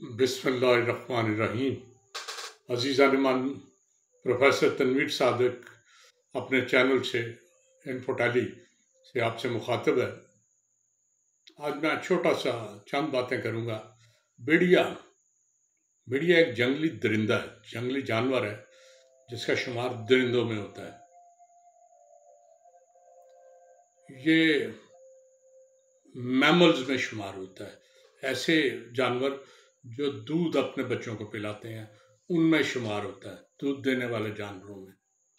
बिस्मिल्लाहिर्रहमानिर्रहीम। अज़ीज़ान प्रोफेसर तनवीर सादिक अपने चैनल से इन्फोटेली से आपसे मुखातिब है। आज मैं छोटा सा चंद बातें करूँगा। भेड़िया एक जंगली दरिंदा है, जंगली जानवर है जिसका शुमार दरिंदों में होता है। ये मैमल्स में शुमार होता है, ऐसे जानवर जो दूध अपने बच्चों को पिलाते हैं उनमें शुमार होता है, दूध देने वाले जानवरों में।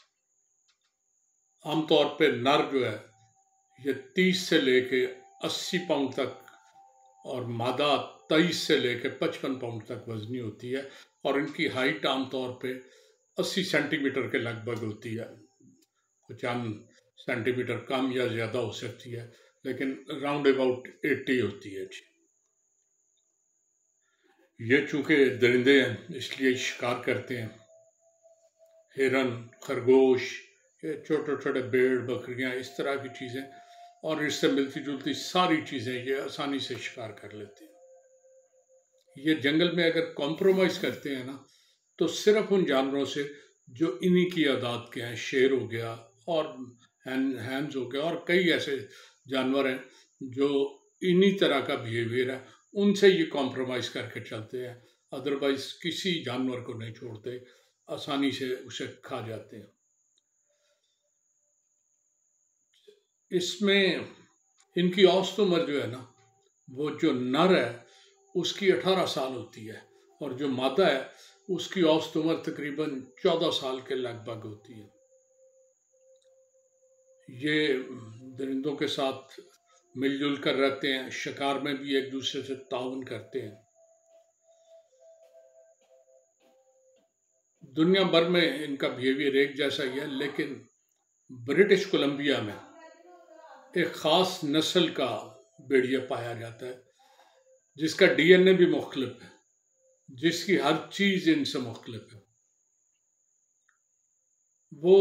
आमतौर पे नर जो है ये 30 से लेके 80 पाउंड तक और मादा 23 से लेके 55 पाउंड तक वजनी होती है और इनकी हाइट आमतौर पे 80 सेंटीमीटर के लगभग होती है। कुछ चंद सेंटीमीटर कम या ज़्यादा हो सकती है, लेकिन राउंड अबाउट 80 होती है। ये चूंकि दरिंदे हैं इसलिए शिकार करते हैं। हिरन, खरगोश, ये छोटे छोटे भेड़ बकरियां, इस तरह की चीज़ें और इससे मिलती जुलती सारी चीज़ें ये आसानी से शिकार कर लेते हैं। ये जंगल में अगर कॉम्प्रोमाइज़ करते हैं ना, तो सिर्फ उन जानवरों से जो इन्हीं की आदात के हैं। शेर हो गया और हैंस हो गया और कई ऐसे जानवर हैं जो इन्हीं तरह का बिहेवियर है, उनसे ये कॉम्प्रोमाइज़ करके चलते हैं। अदरवाइज किसी जानवर को नहीं छोड़ते, आसानी से उसे खा जाते हैं। इसमें इनकी औसत उम्र जो है ना, वो जो नर है उसकी 18 साल होती है और जो मादा है उसकी औसत उम्र तकरीबन 14 साल के लगभग होती है। ये दरिंदों के साथ मिलजुल कर रहते हैं, शिकार में भी एक दूसरे से ताउन करते हैं। दुनिया भर में इनका बिहेवियर एक जैसा ही है, लेकिन ब्रिटिश कोलंबिया में एक ख़ास नस्ल का भेड़िया पाया जाता है जिसका DNA भी मुख्तलिफ है, जिसकी हर चीज़ इनसे मुख्तलिफ है। वो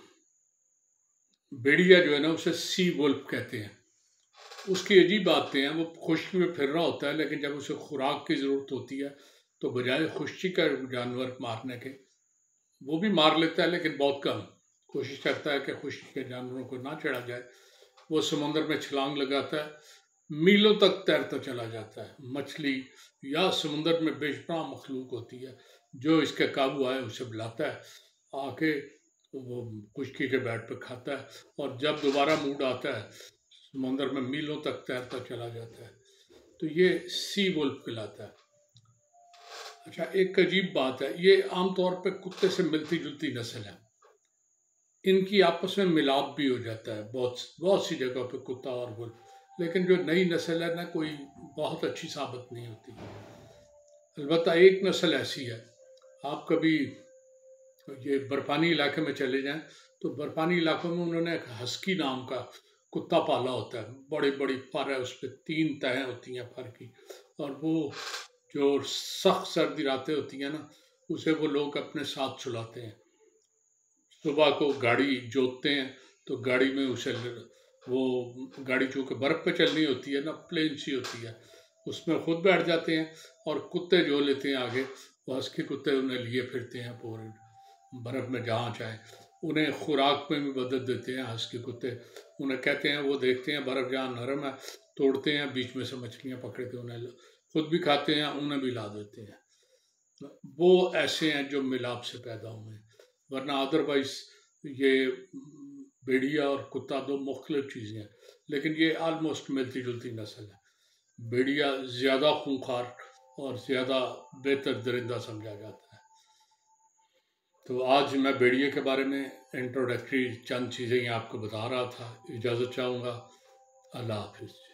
भेड़िया जो है ना, उसे सी वुल्फ कहते हैं। उसकी अजीब बातें हैं, वो खुश्की में फिर रहा होता है, लेकिन जब उसे खुराक की ज़रूरत होती है तो बजाय खुश्की का जानवर मारने के वो भी मार लेता है, लेकिन बहुत कम। कोशिश करता है कि खुश्की के जानवरों को ना चढ़ा जाए। वो समुद्र में छलांग लगाता है, मीलों तक तैरता चला जाता है। मछली या समुद्र में बेशुमार मखलूक होती है जो इसके काबू आए उसे बुलाता है, आके वो खुश्की के बेड पर खाता है और जब दोबारा मूड आता है समुद्र में मीलों तक तैरता चला जाता है। तो ये सी वुल्फ कहलाता है। अच्छा, एक अजीब बात है, ये आमतौर पे कुत्ते से मिलती जुलती नस्ल है। इनकी आपस में मिलाप भी हो जाता है बहुत सी जगह पे, कुत्ता और वुल्फ। लेकिन जो नई नस्ल है ना, कोई बहुत अच्छी साबित नहीं होती। अलबत्ता एक नस्ल ऐसी है, आप कभी ये बर्फानी इलाके में चले जाएं तो बर्फानी इलाकों में उन्होंने एक हस्की नाम का कुत्ता पाला होता है। बड़ी बड़ी फर है, उस पर 3 तहें होती हैं फर की, और वो जो सख्त सर्दी रातें होती हैं ना, उसे वो लोग अपने साथ सुलाते हैं। सुबह को गाड़ी जोतते हैं तो गाड़ी में उसे, वो गाड़ी चूँकि बर्फ़ पे चलनी होती है ना, प्लेन सी होती है, उसमें खुद बैठ जाते हैं और कुत्ते जो लेते हैं आगे, वो हस्की कुत्ते उन्हें लिए फिरते हैं पूरे बर्फ़ में जहाँ चाहे। उन्हें खुराक में भी मदद देते हैं हस्की कुत्ते। उन्हें कहते हैं, वो देखते हैं बर्फ़ जहाँ नरम है, तोड़ते हैं, बीच में से मछलियाँ पकड़ के उन्हें खुद भी खाते हैं, उन्हें भी ला देते हैं। वो ऐसे हैं जो मिलाप से पैदा हुए हैं, वरना अदरवाइज ये भेड़िया और कुत्ता 2 मुख्तलिफ चीज़ें हैं, लेकिन ये आलमोस्ट मिलती जुलती नस्ल है। भेड़िया ज़्यादा खूंखार और ज़्यादा बेहतर दरिंदा समझा जाता है। तो आज मैं भेड़िए के बारे में इंट्रोडक्टरी चंद चीज़ें आपको बता रहा था। इजाज़त चाहूँगा। अल्लाह हाफिज़।